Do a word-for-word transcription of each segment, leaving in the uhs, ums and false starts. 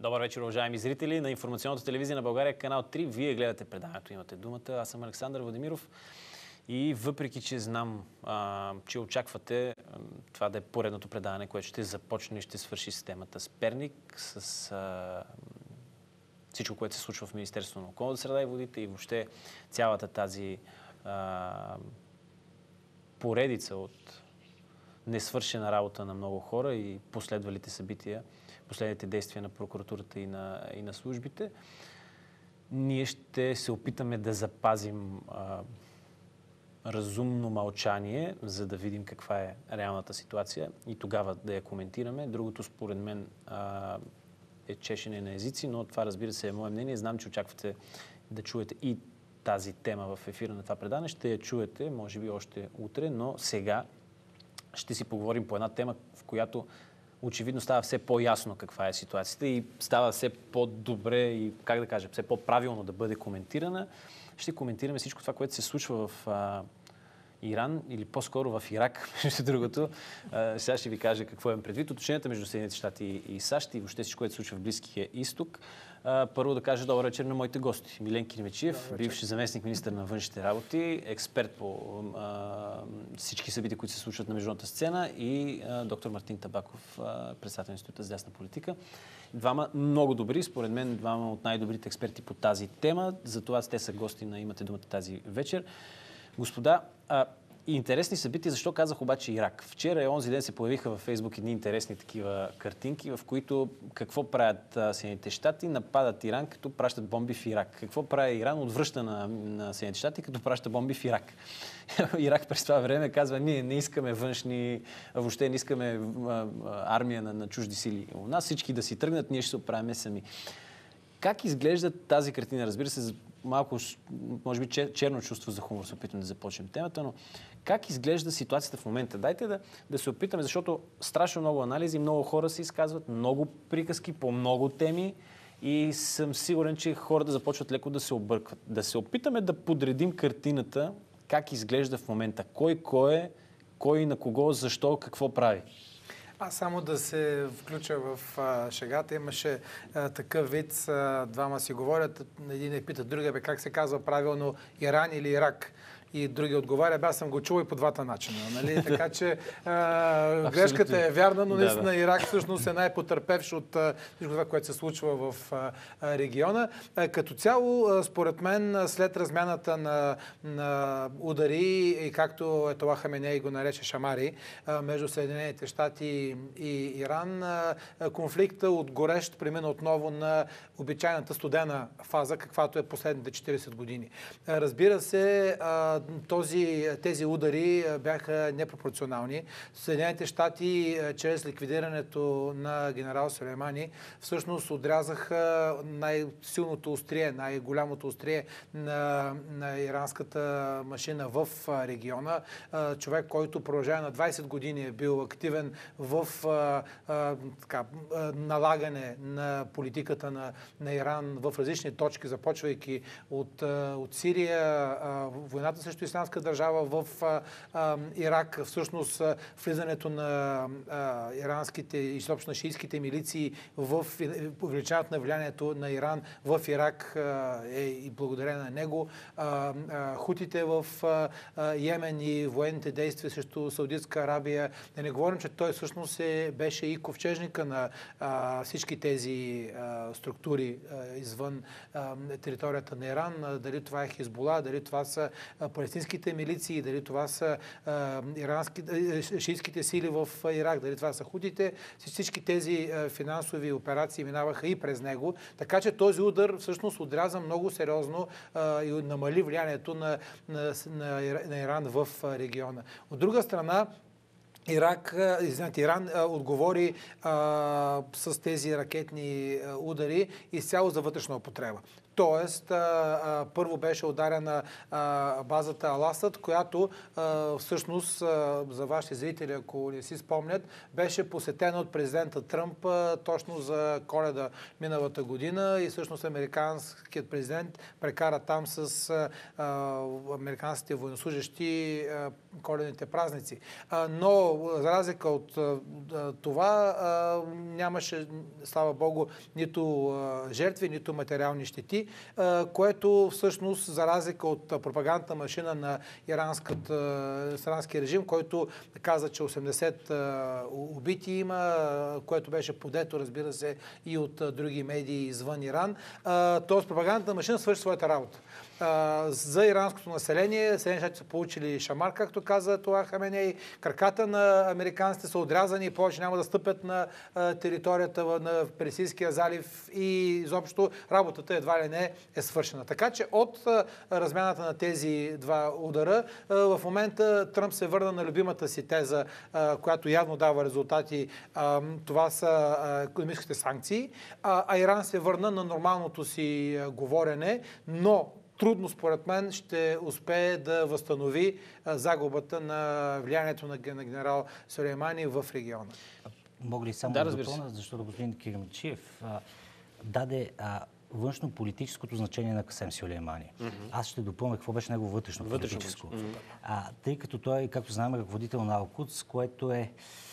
Добър вечер, уважаеми зрители на информационната телевизия на България, канал три. Вие гледате предаването, имате думата. Аз съм Александър Владимиров и въпреки, че знам, а, че очаквате а, това да е поредното предаване, което ще започне и ще свърши с темата с Перник, с а, всичко, което се случва в Министерството на околната среда и водите и въобще цялата тази а, поредица от несвършена работа на много хора и последвалите събития, последните действия на прокуратурата и на, и на службите, ние ще се опитаме да запазим а, разумно мълчание, за да видим каква е реалната ситуация и тогава да я коментираме. Другото, според мен, а, е чешене на езици, но това, разбира се, е мое мнение. Знам, че очаквате да чуете и тази тема в ефира на това предаване. Ще я чуете, може би още утре, но сега ще си поговорим по една тема, в която очевидно става все по-ясно каква е ситуацията и става все по-добре и, как да кажа, все по-правилно да бъде коментирана. Ще коментираме всичко това, което се случва в а, Иран или по-скоро в Ирак, между другото. А, сега ще ви кажа какво имам предвид. Отношенията между Съединените щати и, и САЩ и въобще всичко, което се случва в Близкия изток. А, първо да кажа добър вечер на моите гости. Милен Кирмечиев, бивш заместник министър на външните работи, експерт по а, всички събития, които се случват на международната сцена, и а, доктор Мартин Табаков, а, председател на Института за дясна политика. Двама много добри, според мен двама от най-добрите експерти по тази тема. Затова те са гости на Имате думата тази вечер. Господа, а, интересни събития. Защо казах обаче Ирак? Вчера и онзи ден се появиха във Фейсбук едни интересни такива картинки, в които какво правят Съединените щати? Нападат Иран, като пращат бомби в Ирак. Какво прави Иран? Отвръща на, на Съединените щати, като праща бомби в Ирак. Ирак през това време казва, ние не искаме външни, въобще не искаме а, армия на, на чужди сили у нас. Всички да си тръгнат, ние ще се оправяме сами. Как изглежда тази картина? Разбира се, малко, може би, черно чувство за хумор, се опитваме да започнем темата, но как изглежда ситуацията в момента? Дайте да, да се опитаме, защото страшно много анализи, много хора се изказват, много приказки по много теми и съм сигурен, че хората започват леко да се объркват. Да се опитаме да подредим картината, как изглежда в момента. Кой кой е, кой на кого, защо, какво прави. Аз само да се включа в а, шегата. Имаше а, такъв вид, а, двама си говорят, един е пита другия, бе, как се казва правилно, Иран или Ирак? И други отговаря, бе, аз съм го чул и по двата начина. Нали? Така че а, грешката е вярна, но наистина да, да. Ирак всъщност е най-потърпевш от а, всичко това, което се случва в а, региона. А, като цяло, а, според мен, след размяната на, на удари и както Етола Хаменей го нарече шамари, а, между Съединените щати и Иран, а, конфликта от горещ премина отново на обичайната студена фаза, каквато е последните четирийсет години. А, разбира се, а, Този, тези удари бяха непропорционални. Съединените щати, чрез ликвидирането на генерал Сулеймани, всъщност отрязаха най-силното острие, най-голямото острие на, на иранската машина в региона. Човек, който продължава на двайсет години е бил активен в а, а, така, налагане на политиката на, на Иран в различни точки, започвайки от, от Сирия, а, войната срещу Ислямска държава в а, а, Ирак, всъщност а, влизането на а, иранските и съобщено на шиитските милиции в увеличаването на влиянието на Иран в Ирак а, е и благодарение на него. А, а, хутите в а, а, Йемен и военните действия срещу Саудитска Арабия. Да не говорим, че той всъщност е, беше и ковчежника на а, всички тези а, структури а, извън а, територията на Иран. А, дали това е Хизбула, дали това са а, палестинските милиции, дали това са а, ирански, а, шиитските сили в Ирак, дали това са хутите. Всички тези а, финансови операции минаваха и през него. Така че този удар всъщност отряза много сериозно а, и намали влиянието на, на, на, на Иран в региона. От друга страна, Ирак, извинете, Иран а, отговори а, с тези ракетни а, удари изцяло за вътрешна употреба. Тоест, а, а, първо беше ударена а, базата Аласад, която а, всъщност, а, за вашите зрители, ако не си спомнят, беше посетена от президента Тръмп а, точно за Коледа миналата година и всъщност американският президент прекара там с а, а, американските военнослужащи а, коледните празници. А, но, за разлика от а, това, а, нямаше, слава Богу, нито а, жертви, нито материални щети, което всъщност, за разлика от пропагандната машина на иранския режим, който каза, че осемдесет убити има, което беше подето, разбира се, и от други медии извън Иран. Тоест, пропагандната машина свърши своята работа. За иранското население Съединените щати са получили шамар, както каза това Хаменей. Краката на американците са отрязани и повече няма да стъпят на територията на Персийския залив и изобщо работата едва ли не е свършена. Така че от размяната на тези два удара в момента Тръмп се върна на любимата си теза, която явно дава резултати. Това са икономическите санкции, а Иран се върна на нормалното си говорене, но трудно, според мен, ще успее да възстанови загубата на влиянието на генерал Сулеймани в региона. Мога ли само да, да допълня, защото господин Киримчиев даде а, външно-политическото значение на Касем Сулеймани. Mm-hmm. Аз ще допълня какво беше негово вътрешно-политическо. Mm-hmm. А, тъй като той, както знаем, е ръководител на Ал-Кудс, което е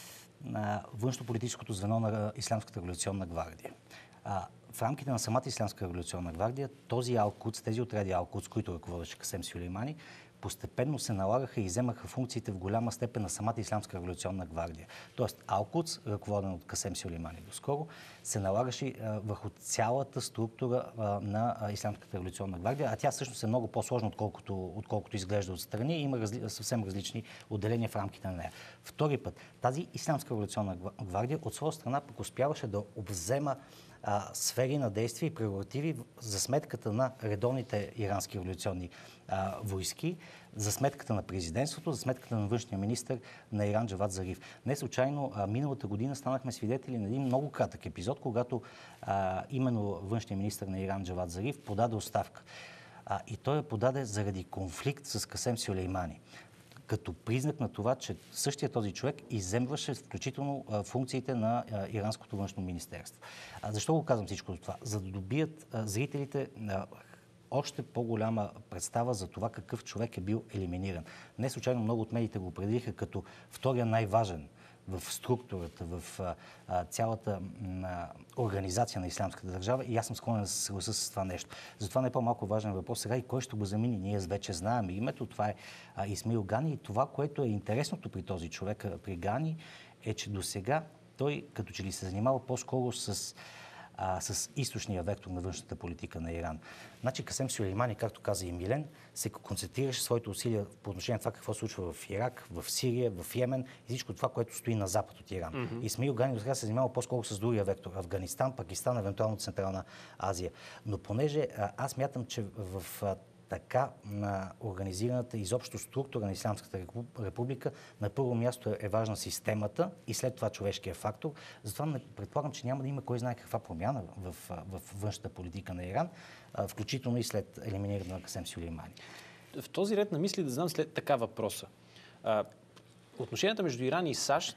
външно-политическото звено на Ислямската революционна гвардия. А, в рамките на самата Ислямска революционна гвардия, този Ал-Кудс, тези отряди Ал-Кудс, които ръководеше Касем Сулеймани, постепенно се налагаха и вземаха функциите в голяма степен на самата Ислямска революционна гвардия. Тоест Ал-Кудс, ръководен от Касем Сулеймани доскоро, се налагаше а, върху цялата структура а, на а, Ислямската революционна гвардия, а тя всъщност е много по-сложна, отколкото, отколкото изглежда отстрани и има разли, съвсем различни отделения в рамките на нея. Втори път, тази Ислямска революционна гвардия от своя страна пък успяваше да обзема а, сфери на действие и прерогативи за сметката на редовните ирански революционни а, войски, за сметката на президентството, за сметката на външния министър на Иран Джавад Зариф. Не случайно а, миналата година станахме свидетели на един много кратък епизод, когато а, именно външния министър на Иран Джавад Зариф подаде оставка. А, и той я подаде заради конфликт с Касем Сулеймани, като признак на това, че същия този човек изземваше включително а, функциите на а, иранското външно министерство. А, защо го казвам всичко това? За да добият а, зрителите а, още по-голяма представа за това какъв човек е бил елиминиран. Не случайно много от медиите го определиха като втория най-важен в структурата, в а, цялата а, организация на Ислямската държава и аз съм склонен да се съглася с това нещо. Затова не е по-малко важен въпрос сега и кой ще го замени. Ние вече знаем името, това е а, Исмаил Гани и това, което е интересното при този човек, при Гани, е, че до сега той като че ли се занимава по-скоро с А, с източния вектор на външната политика на Иран. Значи Касем Сулеймани, както каза и Милен, се концентрираше своите усилия по отношение на това какво се случва в Ирак, в Сирия, в Йемен и всичко това, което стои на запад от Иран. Mm-hmm. Исмаил Гани до сега се занимава по-скоро с другия вектор. Афганистан, Пакистан, евентуално Централна Азия. Но понеже а, аз мятам, че в а, така на организираната изобщо структура на Ислямската република на първо място е важна системата и след това човешкия фактор. Затова не предполагам, че няма да има кой знае каква промяна в, в, в външната политика на Иран, включително и след елиминирането на Касем Сулеймани. В този ред на мисли да знам след така въпроса. А, отношенията между Иран и САЩ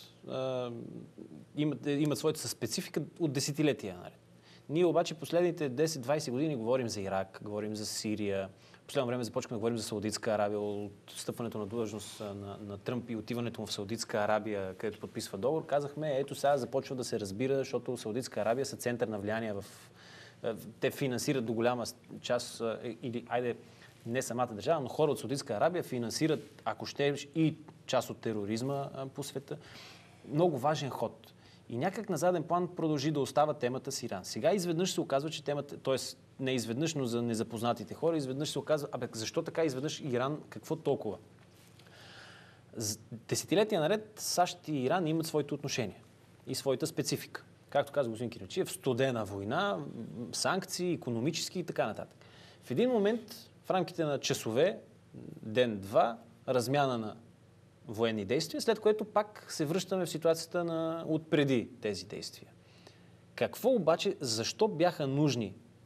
а, имат, имат своята специфика от десетилетия наред. Ние обаче последните десет-двайсет години говорим за Ирак, говорим за Сирия. В последно време започваме да говорим за Саудитска Арабия, от встъпването на длъжност на, на Тръмп и отиването му в Саудитска Арабия, където подписва договор. Казахме, ето сега започва да се разбира, защото Саудитска Арабия са център на влияние в... Те финансират до голяма част, или айде не самата държава, но хора от Саудитска Арабия финансират, ако ще, и част от тероризма по света. Много важен ход. И някак на заден план продължи да остава темата с Иран. Сега изведнъж се оказва, че темата, т.е. не изведнъж, но за незапознатите хора, изведнъж се оказва, абе, защо така изведнъж Иран, какво толкова? Десетилетия наред САЩ и Иран имат своите отношения и своята специфика. Както каза господин Кирилчиев, студена война, санкции, икономически и така нататък. В един момент, в рамките на часове, ден-два, размяна на военни действия, след което пак се връщаме в ситуацията на отпреди тези действия. Какво обаче, защо бяха нужни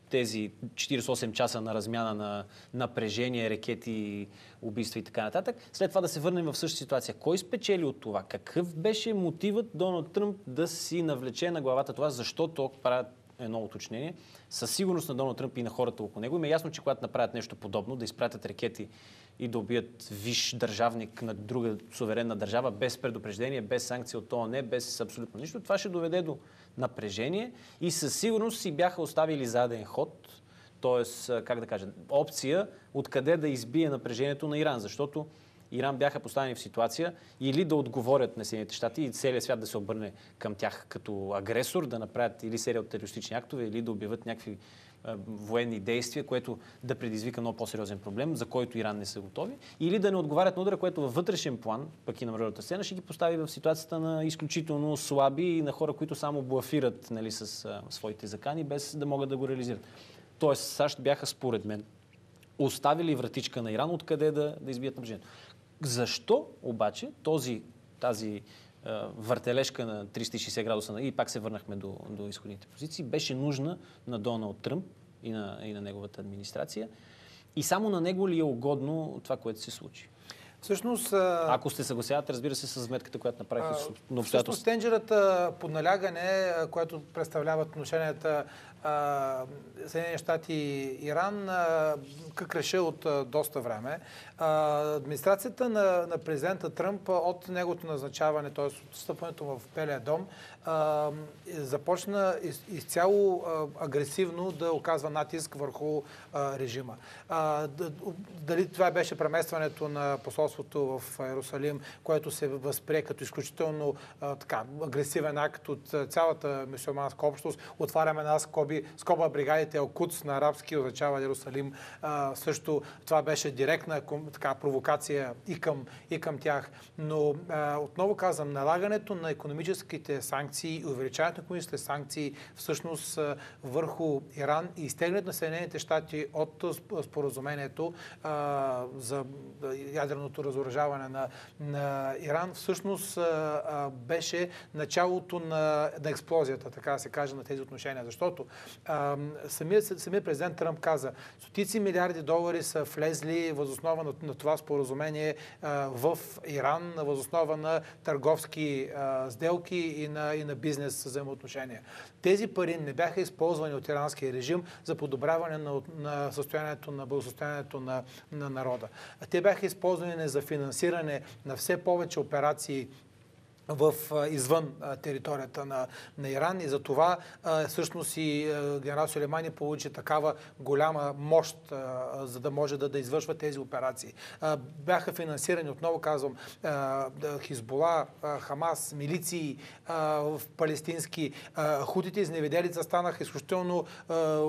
тези четиридесет и осем часа на размяна на напрежение, рекети, убийства и така нататък. След това да се върнем в същата ситуация. Кой спечели от това? Какъв беше мотивът Доналд Тръмп да си навлече на главата това? Защо то правят едно уточнение? Със сигурност на Доналд Тръмп и на хората около него им е ясно, че когато направят нещо подобно, да изпратят рекети и да убият висш държавник на друга суверенна държава, без предупреждение, без санкция от ООН, без абсолютно нищо, това ще доведе до напрежение и със сигурност си бяха оставили заден ход, т.е. как да кажа, опция откъде да избие напрежението на Иран, защото Иран бяха поставени в ситуация или да отговорят на Съединените щати и целият свят да се обърне към тях като агресор, да направят или серия от терористични актове, или да обявят някакви военни действия, което да предизвика много по-сериозен проблем, за който Иран не са готови, или да не отговарят на удара, което във вътрешен план, пък и на международната сцена, ще ги постави в ситуацията на изключително слаби и на хора, които само блафират, нали, с а, своите закани, без да могат да го реализират. Тоест, САЩ бяха, според мен, оставили вратичка на Иран, откъде да, да избият напрежението. Защо обаче този, тази въртележка на триста и шейсет градуса и пак се върнахме до, до изходните позиции, беше нужна на Доналд Тръмп и на, и на неговата администрация. И само на него ли е угодно това, което се случи? Всъщност, ако сте съгласяват, разбира се, с сметката, която направиха с обстоятелството. Всъщност, тенджерата под налягане, което представляват отношенията Съединени щати и Иран, къкреше от доста време. Администрацията на, на президента Тръмп от неговото назначаване, т.е. от встъпването в Белия дом, започна из, изцяло агресивно да оказва натиск върху режима. Дали това беше преместването на посолството в Иерусалим, което се възприе като изключително така, агресивен акт от цялата мюсюлманска общност. Отваряме една скоби, скоба бригадите Ал-Кудс на арабски, означава Иерусалим. А, също това беше директна така, провокация и към, и към тях. Но а, отново казвам, налагането на икономическите санкции и увеличаването на икономическите санкции всъщност а, върху Иран и изтеглянето на Съединените щати от споразумението а, за ядреното разоръжаване на, на Иран всъщност а, а, беше началото на, на експлозията, така да се каже, на тези отношения. Защото а, самият, самият президент Тръмп каза, стотици милиарди долари са влезли възоснова на, на това споразумение а, в Иран, възоснова на търговски а, сделки и на, и на бизнес взаимоотношения. Тези пари не бяха използвани от иранския режим за подобряване на, на състоянието на благосъстоянието на, на народа. Те бяха използвани за финансиране на все повече операции в, извън а, територията на, на Иран и за това а, всъщност и а, генерал Сулеймани получи такава голяма мощ, а, за да може да, да извършва тези операции. А, бяха финансирани, отново казвам, а, Хизбола, а, Хамас, милиции а, в палестински. А, хутите изневиделица станаха изключително а,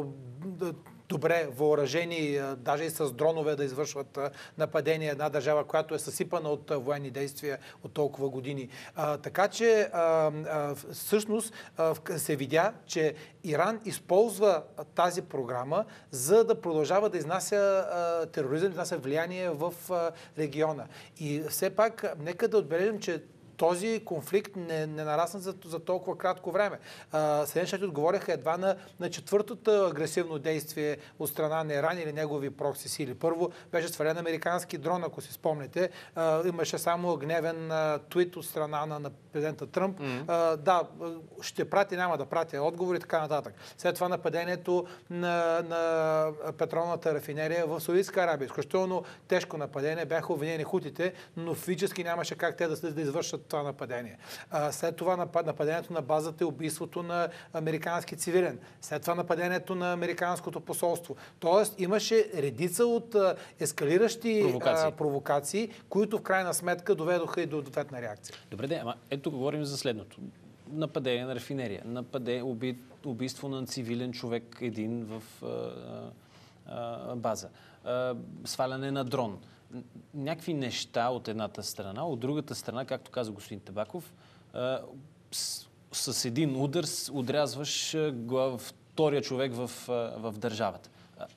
добре въоръжени, даже и с дронове да извършват нападения. Една държава, която е съсипана от военни действия от толкова години. А, така че а, а, всъщност а, се видя, че Иран използва тази програма, за да продължава да изнася а, тероризъм, да изнася влияние в а, региона. И все пак, нека да отбележим, че този конфликт не, не нарасна за, за толкова кратко време. Съединените щати отговориха едва на, на четвъртото агресивно действие от страна на Иран или негови прокси сили. Първо беше свален американски дрон, ако си спомнете. А, имаше само гневен а, твит от страна на, на президента Тръмп. Mm-hmm. А, да, ще прати, няма да прати отговори и така нататък. След това нападението на, на петролната рафинерия в Саудитска Арабия. Изключително тежко нападение. Бяха обвинени хутите, но физически нямаше как те да, да извършат това нападение. А, след това нападението на базата и убийството на американски цивилен. След това нападението на американското посолство. Тоест имаше редица от а, ескалиращи провокации. А, провокации, които в крайна сметка доведоха и до ответна реакция. Добре, де, ама ето тук говорим за следното. Нападение на рафинерия, нападение, уби, убийство на цивилен човек един в а, а, база, а, сваляне на дрон. Някакви неща от едната страна, от другата страна, както каза господин Табаков, с, с един удар отрязваш втория човек в, в държавата.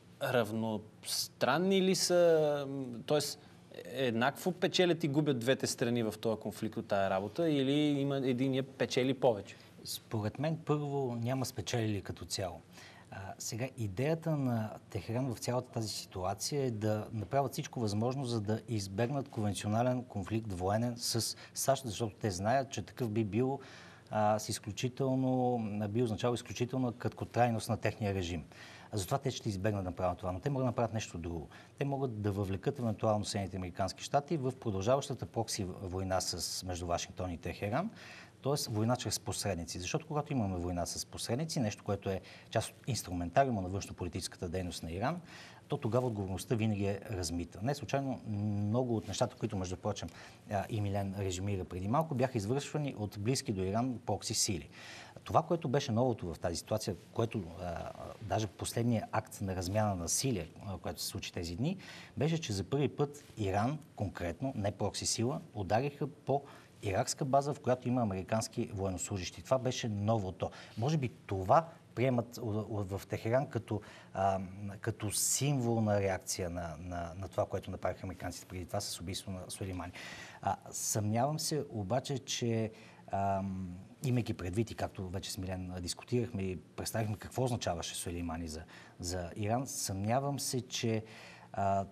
Равностранни ли са, т.е. еднакво печелят и губят двете страни в този конфликт от тая работа или има единия печели повече? Според мен първо няма спечелили като цяло. А, сега, идеята на Техеран в цялата тази ситуация е да направят всичко възможно, за да избегнат конвенционален конфликт военен с САЩ, защото те знаят, че такъв би бил а, с изключително, би означава изключителна краткотрайност на техния режим. А затова те ще избегнат да направят това, но те могат да направят нещо друго. Те могат да въвлекат евентуално Съединените американски щати в продължаващата прокси война с, между Вашингтон и Техеран, т.е. война чрез посредници. Защото когато имаме война с посредници, нещо, което е част от инструментариума на външнополитическата дейност на Иран, то тогава отговорността винаги е размита. Не случайно много от нещата, които, между прочим, и Милен резюмира преди малко, бяха извършвани от близки до Иран прокси сили. Това, което беше новото в тази ситуация, което а, даже последният акт на размяна на сили, което се случи тези дни, беше, че за първи път Иран, конкретно, не прокси сила, удариха по иракска база, в която има американски военнослужащи. Това беше новото. Може би това приемат в Техеран като, а, като символ на реакция на, на, на това, което направиха американците преди това с убийство на Сулеймани. А, съмнявам се обаче, че а, имайки предвид и както вече с Милен дискутирахме и представихме какво означаваше Сулеймани за, за Иран, съмнявам се, че а,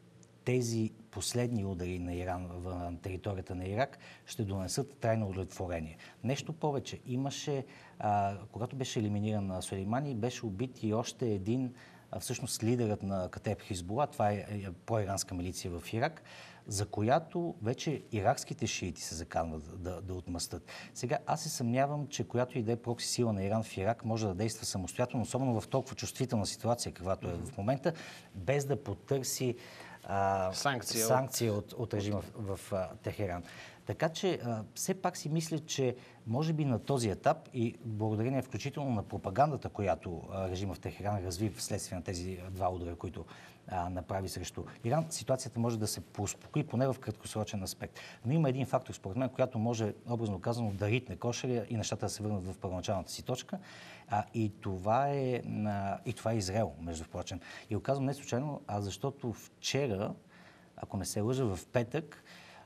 тези последни удари на Иран на територията на Ирак ще донесат трайно удовлетворение. Нещо повече. Имаше, а, когато беше елиминиран Сулеймани, беше убит и още един, а, всъщност лидерът на Катеб Хизбула, това е проиранска милиция в Ирак, за която вече иракските шиити се заканват да, да отмъстат. Сега аз се съмнявам, че която и да е прокси сила на Иран в Ирак може да действа самостоятелно, особено в толкова чувствителна ситуация, каквато е в момента, без да потърси А, санкция, санкция от, от режима в, в а, Техеран. Така че а, все пак си мисля, че може би на този етап и благодарение включително на пропагандата, която а, режима в Техеран разви вследствие на тези два удара, които а, направи срещу Иран, ситуацията може да се поуспокои поне в краткосрочен аспект. Но има един фактор, според мен, който може, образно казано, да ритне кошеря и нещата да се върнат в първоначалната си точка. А, и, това е, а, и това е Израел, между прочим. И го казвам не случайно, а защото вчера, ако не се лъжа, в петък,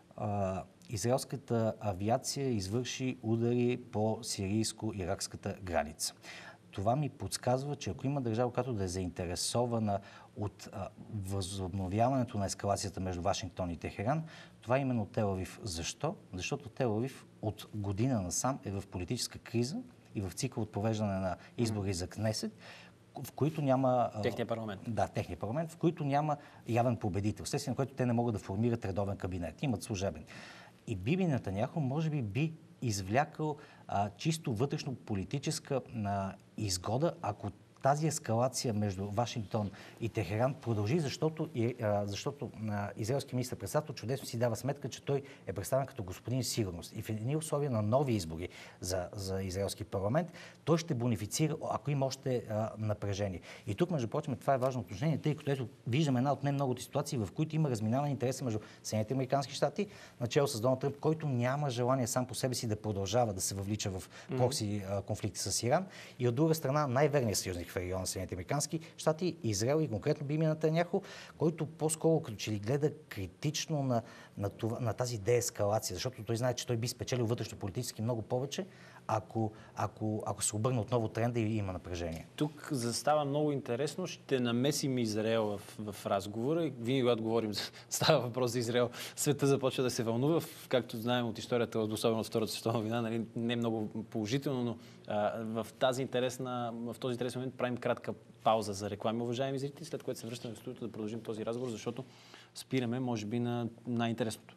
а, израелската авиация извърши удари по сирийско-иракската граница. Това ми подсказва, че ако има държава, която да е заинтересована от а, възобновяването на ескалацията между Вашингтон и Техеран, това е именно Тел Авив. Защо? Защото Тел Авив от година насам е в политическа криза и в цикъл от провеждане на избори за Кнесет, в които няма... Техния парламент. Да, техния парламент, в които няма явен победител, вследствие на който те не могат да формират редовен кабинет. Имат служебен. И Биби Нетаняху може би би извлякал а, чисто вътрешно политическа а, изгода, ако тази ескалация между Вашингтон и Техеран продължи, защото, и, а, защото а, израелски министър-председател чудесно си дава сметка, че той е представен като господин сигурност. И в едни условия на нови избори за, за израелски парламент, той ще бонифицира, ако има още а, напрежение. И тук, между прочим, това е важно уточнение, тъй като ето, виждаме една от немногото ситуации, в които има разминаване интереса между Съединените американски щати, начало с Доналд Тръмп, който няма желание сам по себе си да продължава да се въвлича в прокси а, конфликти с Иран. И от друга страна, най-верният съюзник в региона на Съединените американски щати, Израел и конкретно Биби Нетаняху, който по-скоро като че ли гледа критично на, на, това, на тази деескалация, защото той знае, че той би спечелил вътрешно-политически много повече, ако, ако, ако се обърне отново тренда и има напрежение. Тук застава много интересно. Ще намесим Израел в, в разговора. Винаги, когато говорим, става въпрос за Израел, света започва да се вълнува. Както знаем от историята, особено от Втората световна война, нали, не е много положително, но а, в, тази интересна, в този интересен момент правим кратка пауза за реклами, уважаеми зрители, след което се връщаме в студиото да продължим този разговор, защото спираме, може би, на най-интересното.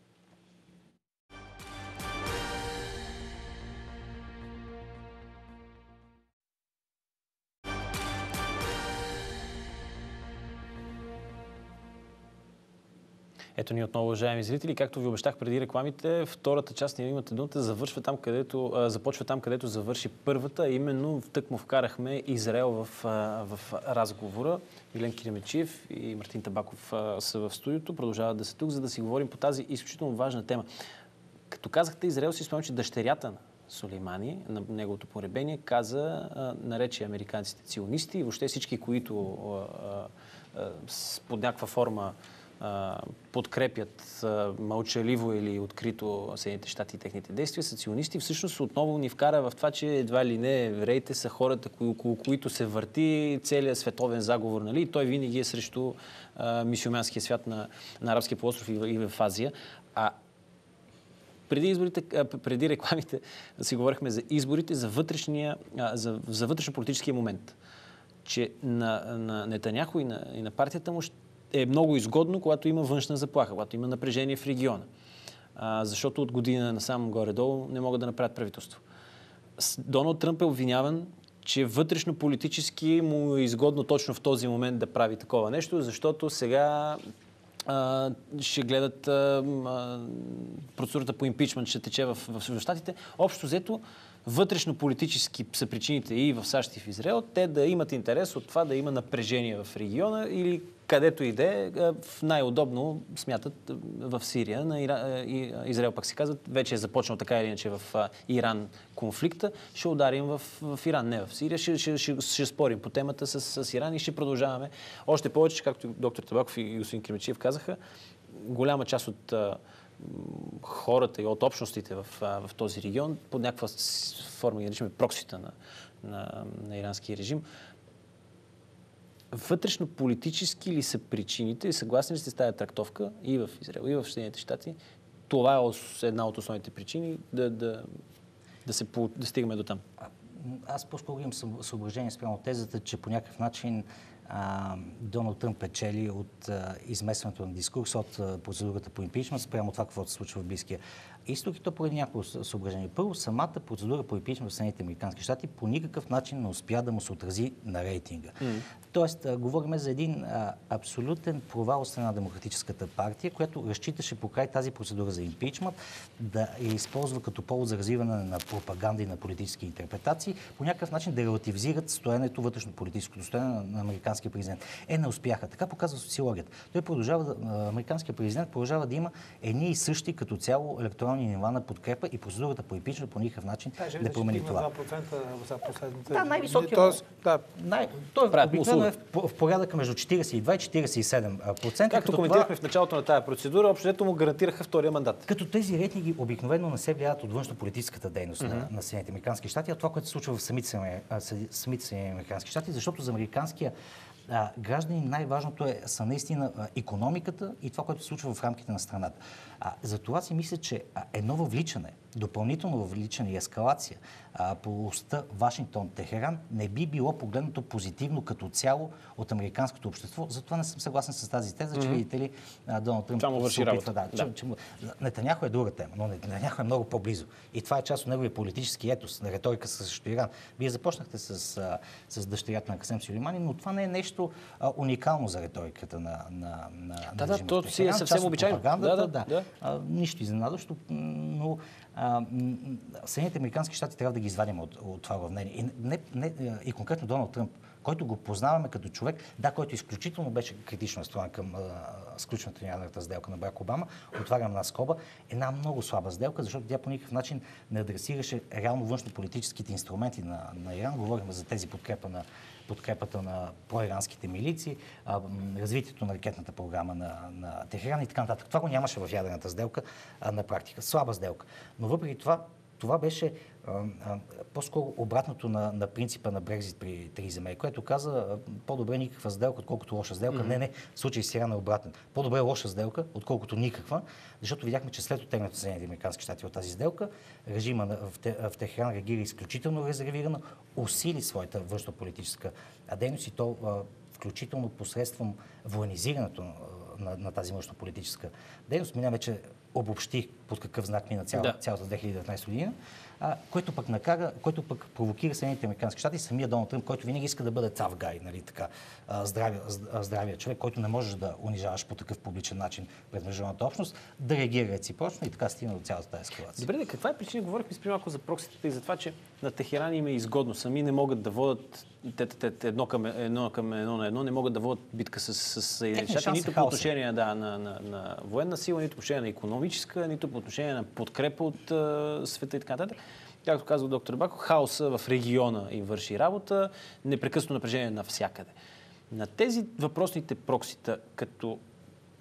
Ето ни отново, уважаеми зрители. Както ви обещах преди рекламите, втората част ние имате думата, завършва там, където, а, започва там, където завърши първата. А именно тъкмо вкарахме Израел в, а, в разговора. Милен Киремечиев и Мартин Табаков а, са в студиото. Продължават да са тук, за да си говорим по тази изключително важна тема. Като казахте Израел, си спомням, че дъщерята на Сулеймани, на неговото поребение, каза, а, нарече американците ционисти и въобще всички, които а, а, под някаква форма подкрепят мълчаливо или открито Съединените щати и техните действия, са ционисти. Всъщност отново ни вкара в това, че едва ли не евреите са хората, около които се върти целият световен заговор. Нали? И той винаги е срещу а, мюсюлманския свят на, на арабския полуостров и, и в Азия. А преди изборите, а, преди рекламите си говорихме за изборите, за, вътрешния, а, за, за вътрешно-политическия момент. Че на, на Нетаняху и на, и на партията му е много изгодно, когато има външна заплаха, когато има напрежение в региона. А, защото от година насам горе-долу не могат да направят правителство. Доналд Тръмп е обвиняван, че вътрешно-политически му е изгодно точно в този момент да прави такова нещо, защото сега а, ще гледат а, а, процедурата по импичмент, ще тече в, в, в Щатите. Общо взето, вътрешно-политически са причините и в САЩ и в Израел, те да имат интерес от това да има напрежение в региона или където и да е, в най-удобно смятат в Сирия. На Ира... Израел пак си казват, вече е започнал така или иначе в Иран конфликта, ще ударим в, в Иран, не в Сирия, ще, ще, ще, ще спорим по темата с, с Иран и ще продължаваме. Още повече, както доктор Табаков и господин Кремечиев казаха, голяма част от хората и от общностите в, в този регион, под някаква форма ги наричаме проксита на, на, на иранския режим. Вътрешно-политически ли са причините и съгласни ли сте с тази трактовка и в Израел, и в Съединените щати? Това е една от основните причини да, да, да, се, да стигаме до там. Аз по-скоро имам съображение спрямо тезата, че по някакъв начин а, Доналд Тръмп печели от а, изместването на дискурс от а, процедурата по импичмент спрямо това, какво се случва в Близкия изток, и то поради няколко съображения. Първо, самата процедура по импичмент в Съединените американски щати по никакъв начин не успя да му се отрази на рейтинга. Mm. Тоест, а, говорим за един а, абсолютен провал от страна на Демократическата партия, която разчиташе покрай тази процедура за импичмент да я използва като повод за развиване на пропаганда и на политически интерпретации, по някакъв начин да релативизират стоянето, вътрешно-политическото стояние на, на американския президент. Е, не успяха. Така показва социологията. Той продължава да, американският президент продължава да има едни и същи като цяло електорални нива на подкрепа и процедурата по импичмент по никакъв начин да, не промени това. два процента за последните... Да, най-високия... Тоест, да. Най... Той обикновено е в, в порядъка между четиридесет и два и четиридесет и седем процента. Както коментирахме това... в началото на тая процедура, общо взето му гарантираха втория мандат. Като тези рейтинги обикновено не се влияят от външно-политическата дейност mm-hmm. на, на Съединените американски щати, а това, което се случва в самите Съединените американски щати, защото за американския а, граждани най-важното е, са наистина а, икономиката и това, което се случва в рамките на страната. А, за това си мисля, че а, едно въвличане, допълнително въвличане и ескалация а, по оста Вашингтон-Техеран не би било погледнато позитивно като цяло от американското общество. Затова не съм съгласен с тази теза, че mm-hmm. видите ли Доналд Тръмп се опитва. Да, да. Че, че, Нетаняху е друга тема, но Нетаняху е много по-близо. И това е част от неговия политически етос на риторика срещу Иран. Вие започнахте с, а, с дъщерята на Касем Сюлеймани, но това не е нещо а, уникално за риториката на, на, на, да, на да, то си е съвсем обичайно. Да, да, да. да. А, нищо изненадващо, но а, Съединените американски щати трябва да ги извадим от, от това равнение. И, не, не, и конкретно Доналд Тръмп, който го познаваме като човек, да, който изключително беше критично настроен към а, сключването на ядрената сделка на Барак Обама, отварям една скоба, една много слаба сделка, защото тя по никакъв начин не адресираше реално външно-политическите инструменти на, на Иран. Говорим за тези подкрепа на подкрепата на проиранските милиции, а, развитието на ракетната програма на, на Техеран и така нататък. Това го нямаше в ядрената сделка а, на практика. Слаба сделка. Но въпреки това, това беше а, а, по-скоро обратното на, на принципа на Брекзит при Тереза Мей, което каза а, по-добре никаква сделка, отколкото лоша сделка. Mm-hmm. Не, не, в случай с Иран е обратен. По-добре лоша сделка, отколкото никаква, защото видяхме, че след оттеглянето на Съединените американски щати от тази сделка, режима в, Те, в Техеран реагира изключително резервирано, усили своята външнополитическа дейност и то а, включително посредством военизирането на, на тази външнополитическа дейност. Мина вече обобщи под какъв знак мина цял, да. цялата две хиляди и деветнадесета година, а, който пък накара, който пък провокира Съединените американски щати, самия Доналд Тръмп, който винаги иска да бъде tough guy, нали, така, а, здравия, а, здравия човек, който не можеш да унижаваш по такъв публичен начин пред международната общност, да реагира реципрочно и така стигна до цялата тази ескалация. Добре, каква е причина? Говорихме с малко за прокситата и за това, че на Техеран им е изгодно. Сами не могат да водят едно към едно, към едно на едно, не могат да водят битка с, с Съединените щати, нито по отношение да, на, на, на военна сила, нито по отношение на икономическа, нито по отношение на подкрепа от а, света и така нататък. Както казва доктор Баков, хаоса в региона им върши работа, непрекъснато напрежение навсякъде. На тези въпросните проксита, като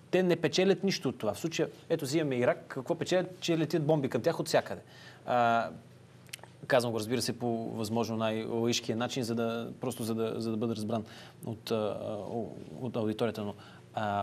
те не печелят нищо от това. В случая, ето взимаме Ирак, какво печелят, че летят бомби към тях от всякъде. А, казвам го, разбира се, по възможно най-лаишкия начин, за да, просто за да, за да бъде разбран от, от аудиторията. Но, а,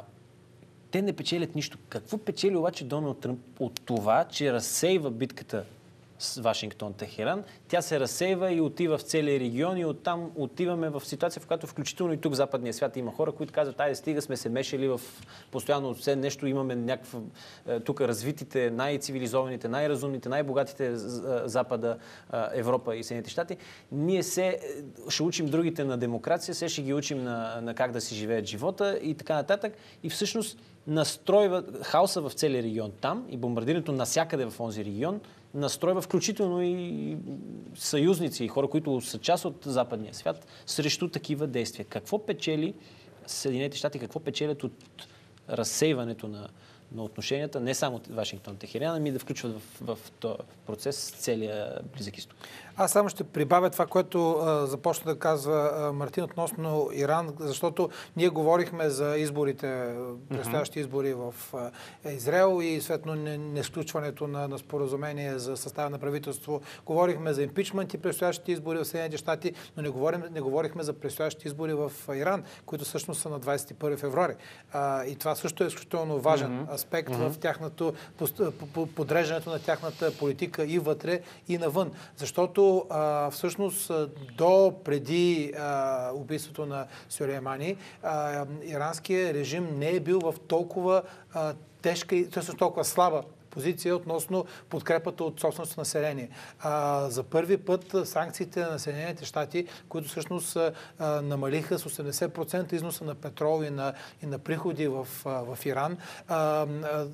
те не печелят нищо. Какво печели обаче Доналд Тръмп от това, че разсейва битката с Вашингтон-Техеран? Тя се разсейва и отива в целия регион и оттам отиваме в ситуация, в която включително и тук в западния свят има хора, които казват, айде стига, сме се мешали в постоянно все нещо, имаме някаква тук развитите, най-цивилизованите, най-разумните, най-богатите Запада, Европа и Съединените щати. Ние се ще учим другите на демокрация, се ще ги учим на, на как да си живеят живота и така нататък. И всъщност настройва хаоса в целия регион там и бомбардирането навсякъде в този регион настройва включително и съюзници и хора, които са част от западния свят срещу такива действия. Какво печели Съединените щати, какво печелят от разсейването на, на отношенията, не само от Вашингтон-Техеран, ами да включват в, в този процес целия Близък изток? Аз само ще прибавя това, което а, започна да казва а, Мартин относно Иран, защото ние говорихме за изборите, предстоящи избори в а, Израел и съответно не, не сключването на, на споразумение за състава на правителство. Говорихме за импичмент и предстоящите избори в Съединените щати, но не, говорим, не говорихме за предстоящите избори в Иран, които всъщност са на двадесет и първи февруари. А, и това също е изключително важен mm-hmm. аспект mm-hmm. в тяхното, подреждането на тяхната политика и вътре, и навън. Защото А, всъщност до преди а, убийството на Сулеймани, а, иранският режим не е бил в толкова а, тежка и толкова слаба позиция относно подкрепата от собственото население. А, за първи път санкциите на Съединените щати, които всъщност а, намалиха с осемдесет процента износа на петрол и на, и на приходи в, а, в Иран, а, а,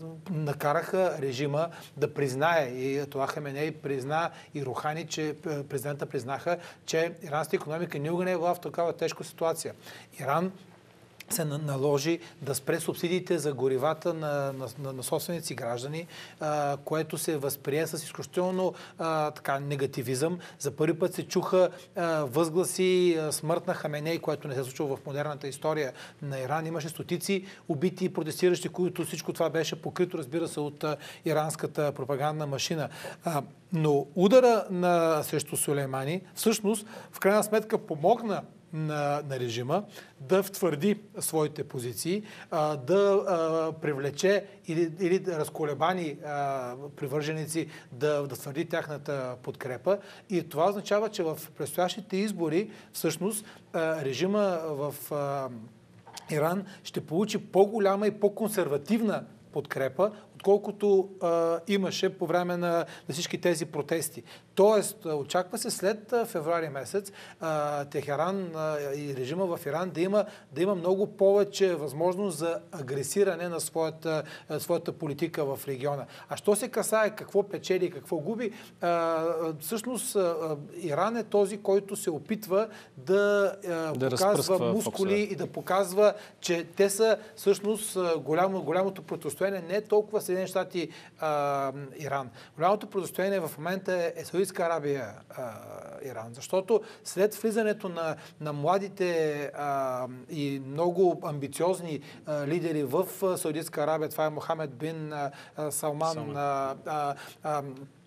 накараха режима да признае, и това Хаменей призна, и Рухани, че президента признаха, че иранската икономика никога не е била в такава тежка ситуация. Иран се наложи да спре субсидиите за горивата на, на, на собственици граждани, а, което се възприе с изключително а, така, негативизъм. За първи път се чуха а, възгласи а, смърт на Хаменей, което не се случва в модерната история на Иран. Имаше стотици убити и протестиращи, които всичко това беше покрито, разбира се, от а, иранската пропагандна машина. А, но удара на, срещу Сулеймани всъщност в крайна сметка помогна На, на режима да втвърди своите позиции, а, да а, привлече или, или да разколебани а, привърженици да, да твърди тяхната подкрепа. И това означава, че в предстоящите избори всъщност а, режима в а, Иран ще получи по-голяма и по-консервативна подкрепа, отколкото а, имаше по време на, на всички тези протести. Тоест, очаква се след а, февруари месец а, Техеран а, и режима в Иран да има, да има много повече възможност за агресиране на своята, а, своята политика в региона. А що се касае какво печели и какво губи, а, всъщност а, Иран е този, който се опитва да, а, да показва мускули фокуса и да показва, че те са всъщност голямо, голямото противостояние не е толкова Съединените щати, а, Иран. Голямото противостояние в момента е Саудитска Арабия, а, Иран. Защото след влизането на, на младите а, и много амбициозни а, лидери в Саудитска Арабия, това е Мохамед бин а, Салман, Салман. А, а, а,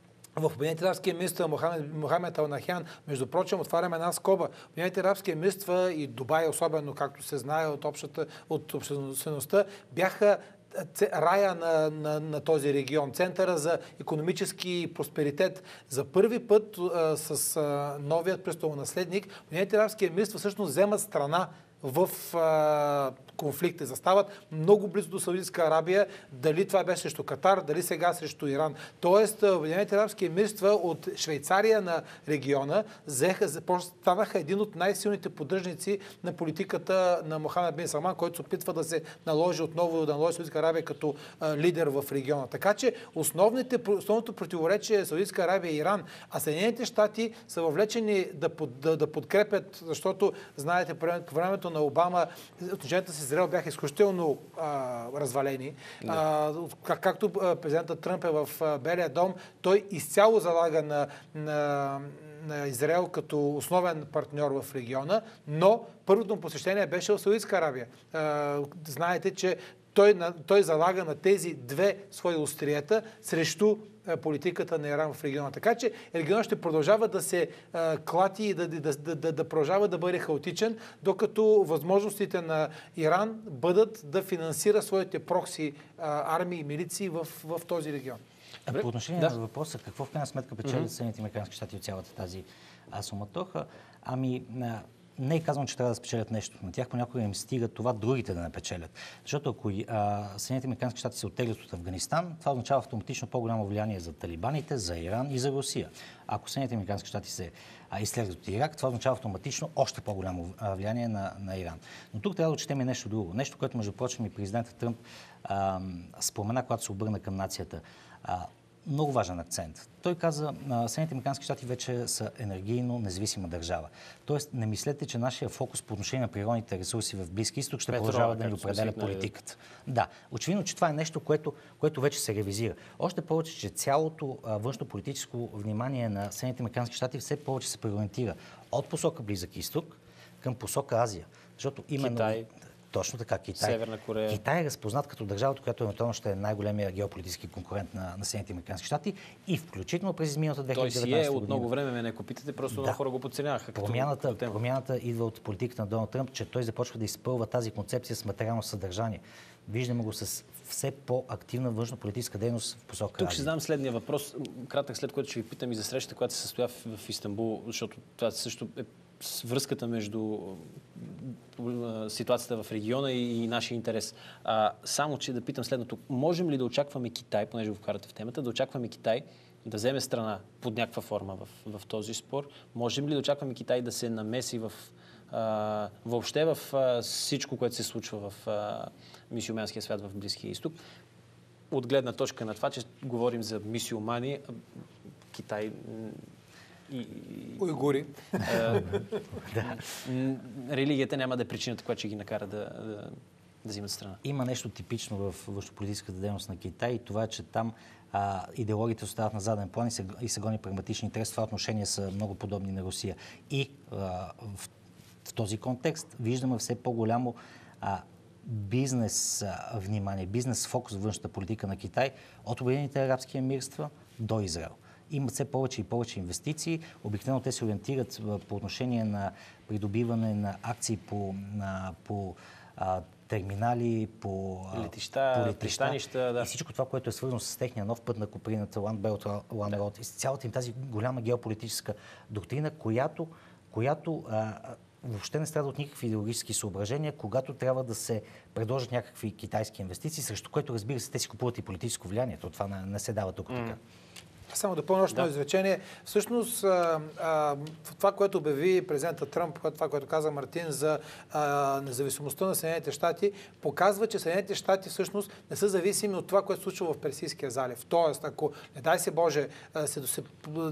в Обединените арабски емирства Мохамед, Мохамед Ал Нахян, между прочим, отваряме една скоба. Обединените арабски емирства и Дубай, особено, както се знае от общата, от обществеността, бяха рая на, на, на този регион, центъра за икономически просперитет. За първи път а, с а, новият престолонаследник, Обединените арабски емирства всъщност вземат страна в а, конфликти. Застават много близо до Саудитска Арабия, дали това беше срещу Катар, дали сега срещу Иран. Тоест, Обединените арабски емирства от Швейцария на региона взеха, станаха един от най-силните поддръжници на политиката на Мохамед бин Салман, който се опитва да се наложи отново да наложи Саудитска Арабия като а, лидер в региона. Така че основните, основното противоречие е Саудитска Арабия и Иран, а Съединените щати са въвлечени да, под, да, да подкрепят, защото, знаете, по времето на Обама отношенията с Израел бяха изключително а, развалени. А, как, както президентът Тръмп е в Белия дом, той изцяло залага на, на, на Израел като основен партньор в региона, но първото му посещение беше в Саудитска Аравия. Знаете, че той, той залага на тези две свои остриета срещу политиката на Иран в региона. Така че регионът ще продължава да се а, клати и да, да, да, да, да продължава да бъде хаотичен, докато възможностите на Иран бъдат да финансира своите прокси а, армии и милиции в, в този регион. А по отношение да. на въпроса, какво в крайна сметка печелят mm-hmm. Съединените американски щати от цялата тази суматоха, ами не е казвам, че трябва да спечелят нещо. На тях понякога им стига това другите да не печелят. Защото ако а, Съединените американски щати се оттеглят от Афганистан, това означава автоматично по-голямо влияние за талибаните, за Иран и за Русия. Ако Съединените американски щати се а, изследват от Ирак, това означава автоматично още по-голямо а, влияние на, на Иран. Но тук трябва да отчетем и нещо друго. Нещо, което между прочим и президентът Тръмп а, спомена, когато се обърна към нацията. А, Много важен акцент. Той каза, Съединените американски щати вече са енергийно независима държава. Тоест, не мислете, че нашия фокус по отношение на природните ресурси в Близки изток ще Петрола, продължава да ни определя политиката. Да, очевидно, че това е нещо, което, което вече се ревизира. Още повече, че цялото външно-политическо внимание на Съединените американски щати все повече се преориентира от посока Близък изток към посока Азия. Защото именно... Китай. Точно така, Китай. Северна Корея. Китай е разпознат като държавата, която евентуално ще е най-големия геополитически конкурент на, на Съединените американски щати и включително през изминалата две хиляди и деветнадесета година. Той си е от много време, ме не купитате, просто да. много хора го подценяваха. Промяната, като промяната идва от политиката на Доналд Тръмп, че той започва да изпълва тази концепция с материално съдържание. Виждаме го с все по-активна външно-политическа дейност в посока Тук Азия. ще задам следния въпрос, кратък след което ще ви питам и за срещата, която се състоя в, в Истанбул, защото това също е връзката между ситуацията в региона и, и нашия интерес. А, само, че да питам следното. Можем ли да очакваме Китай, понеже го вкарате в темата, да очакваме Китай да вземе страна под някаква форма в, в този спор? Можем ли да очакваме Китай да се намеси в а, въобще в а, всичко, което се случва в а, мюсюлманския свят в Близкия изток? От гледна точка на това, че говорим за мюсюлмани, Китай... И, уйгури. А, да. Религията няма да е причината, която ще ги накара да, да, да взимат страна. Има нещо типично в външнополитическата дейност на Китай и това е, че там а, идеологиите остават на заден план и се, и се гони прагматични интереси. В това отношение са много подобни на Русия. И а, в, в този контекст виждаме все по-голямо а, бизнес а, внимание, бизнес фокус в външната политика на Китай от Обединените арабски емирства до Израел. Имат все повече и повече инвестиции. Обикновено те се ориентират по отношение на придобиване на акции по, на, по а, терминали, по летища, по летища. пристанища. Да. И всичко това, което е свързано с техния нов път на Куприната, One Belt, One Road, и цялата им тази голяма геополитическа доктрина, която, която а, въобще не страда от никакви идеологически съображения, когато трябва да се предложат някакви китайски инвестиции, срещу което, разбира се, те си купуват и политическо влияние. То това не, не се дава тук така. Само да пълно да. изречение. Всъщност, а, а, това, което обяви президента Тръмп, това, което каза Мартин за а, независимостта на Съединените щати, показва, че Съединените щати всъщност не са зависими от това, което се случва в Персийския залив. Тоест, ако, не дай се Боже, се, се,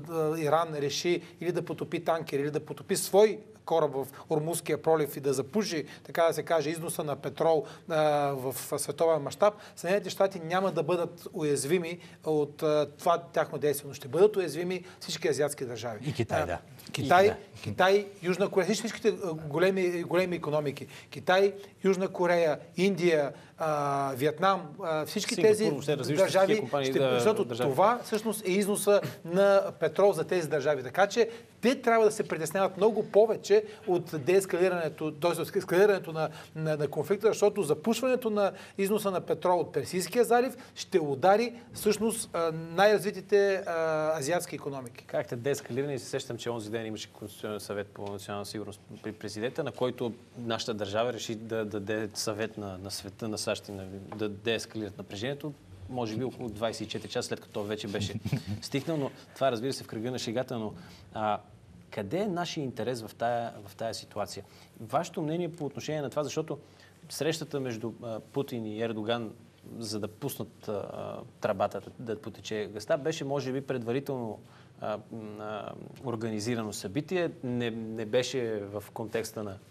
Иран реши или да потопи танкер, или да потопи свой кораб в Ормузския пролив и да запуши, така да се каже, износа на петрол а, в световен мащаб, Съединените щати няма да бъдат уязвими от а, това тяхно действие, но ще бъдат уязвими всички азиатски държави. И Китай, да. Китай, Китай, Китай, Южна Корея, всичките големи, големи икономики. Китай, Южна Корея, Индия, а, Виетнам, а, всички Сингапур, тези въобще държави, компании, ще, да, защото държави. Това всъщност е износа на петрол за тези държави. Така че те трябва да се притесняват много повече от деескалирането, т.е. от ескалирането на, на, на конфликта, защото запушването на износа на петрол от Персийския залив ще удари всъщност най-развитите а, азиатски икономики. Както деескалиране, се сещам, че онзи ден имаше Конституционен съвет по национална сигурност при президента, на който нашата държава реши да даде съвет на, на света, на САЩ и на, да деескалират напрежението. Може би около двадесет и четири часа, след като вече беше стихнал, но това, разбира се, в кръга на шегата, но а, къде е нашия интерес в тая, в тая ситуация? Вашето мнение по отношение на това, защото срещата между а, Путин и Ердоган, за да пуснат а, трабата, да, да потече газта, беше, може би, предварително а, а, организирано събитие. Не, не беше в контекста на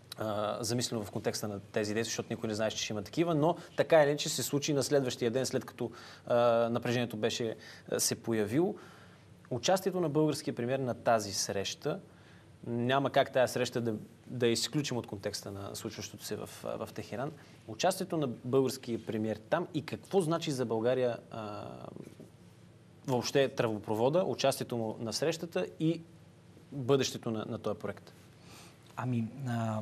Uh, замислено в контекста на тези действия, защото никой не знае, че ще има такива, но така или иначе се случи на следващия ден, след като uh, напрежението беше uh, се появило. Участието на българския премиер на тази среща, няма как тази среща да, да изключим от контекста на случващото се в, в Техеран. Участието на българския премиер там и какво значи за България а, въобще тръбопровода, участието му на срещата и бъдещето на, на този проект? Ами, а,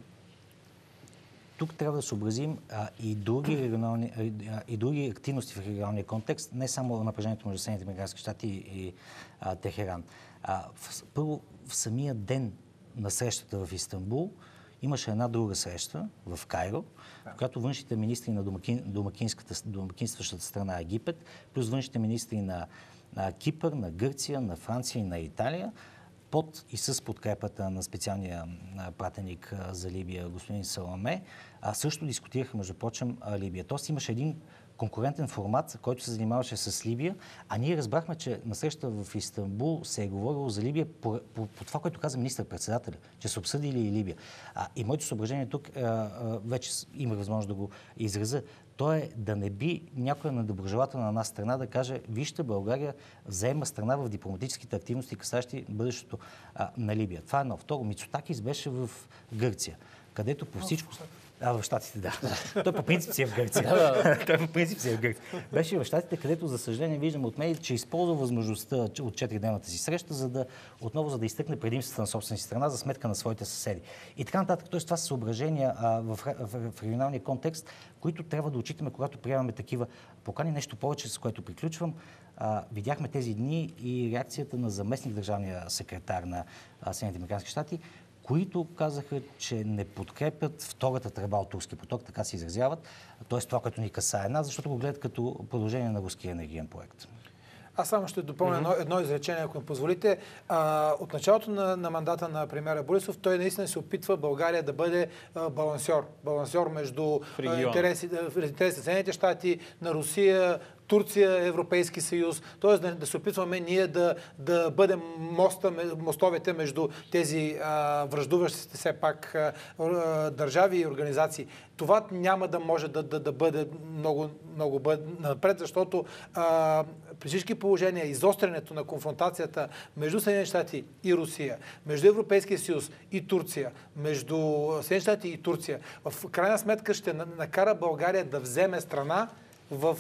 тук трябва да съобразим а, и, други регионални, а, и други активности в регионалния контекст, не само напрежението между Съединените американски щати и, и а, Техеран. А, в, първо, в самия ден на срещата в Истанбул имаше една друга среща в Кайро, да. в която външните министри на домакин, домакинстващата страна Египет, плюс външните министри на, на Кипър, на Гърция, на Франция и на Италия, под и с подкрепата на специалния пратеник за Либия господин Саламе, а също дискутираха, между прочим, Либия. Тоест имаше един конкурентен формат, който се занимаваше с Либия, а ние разбрахме, че на среща в Истанбул се е говорило за Либия по, по, по това, което каза министър-председателя, че са обсъдили и Либия. А, и моето съображение тук, а, а, вече имах възможност да го изразя, то е да не би някоя недоброжелателна на една страна да каже, вижте, България заема страна в дипломатическите активности, касащи бъдещето а, на Либия. Това е едно. Второ, Мицотакис беше в Гърция, където по всичко... А, в Щатите, да. Той по принцип си е в Гърция. Той по принцип си е в Гърция. Беше в Щатите, където, за съжаление, виждаме от мен, че използва възможността от четиридневната си среща, за да отново за да изтъкне предимствата на собствената си страна за сметка на своите съседи. И така нататък. Тоест, това са съображения а, в, в, в регионалния контекст, които трябва да отчитаме, когато приемаме такива покани. Нещо повече, с което приключвам. А, видяхме тези дни и реакцията на заместник държавния секретар на Съединените американски щати, които казаха, че не подкрепят втората тръба от Турски поток, така се изразяват, т.е. това, което ни касае нас, защото го гледат като продължение на руския енергиен проект. Аз само ще допълня едно, едно изречение, ако ми позволите. А, от началото на, на мандата на премиера Борисов, той наистина се опитва България да бъде а, балансьор. Балансьор между интереси на Съединените щати, на Русия, Турция, Европейски съюз. Т.е. да, да се опитваме ние да, да бъдем моста, мостовете между тези а, връждуващите все пак а, държави и организации. Това няма да може да, да, да бъде много, много бъд, напред, защото а, при всички положения изострянето на конфронтацията между Съединените щати и Русия, между Европейския съюз и Турция, между Съединените щати и Турция, в крайна сметка ще накара България да вземе страна в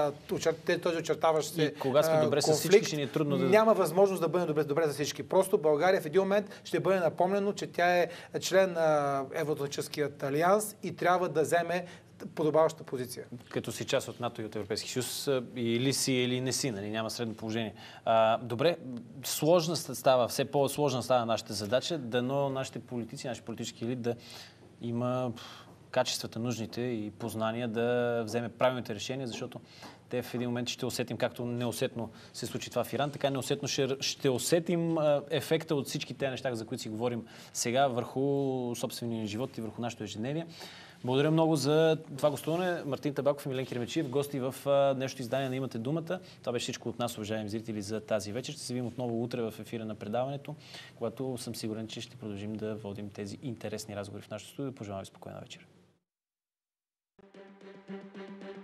а, този очертаващ се и кога сме добре конфликт, с всички, ще ни е трудно да... Няма възможност да бъде добре, добре за всички. Просто България в един момент ще бъде напомнено, че тя е член на Евроатлантическият алианс и трябва да вземе подобаваща позиция. Като си част от НАТО и от Европейски съюз, или си, или не си, нали? Няма средно положение. А, добре, сложна става, все по-сложна става нашата задача, дано нашите политици, нашите политически елит да има качествата нужните и познания да вземе правилните решения, защото те в един момент ще усетим, както неусетно се случи това в Иран, така неусетно ще, ще усетим ефекта от всички тези неща, за които си говорим сега, върху собствения живот и върху нашето ежедневие. Благодаря много за това гостуване. Мартин Табаков и Милен Кирмечиев, гости в днешното издание на Имате думата. Това беше всичко от нас, уважаеми зрители, за тази вечер. Ще се видим отново утре в ефира на предаването, когато съм сигурен, че ще продължим да водим тези интересни разговори в нашото студио. Пожелавам ви спокойна вечер.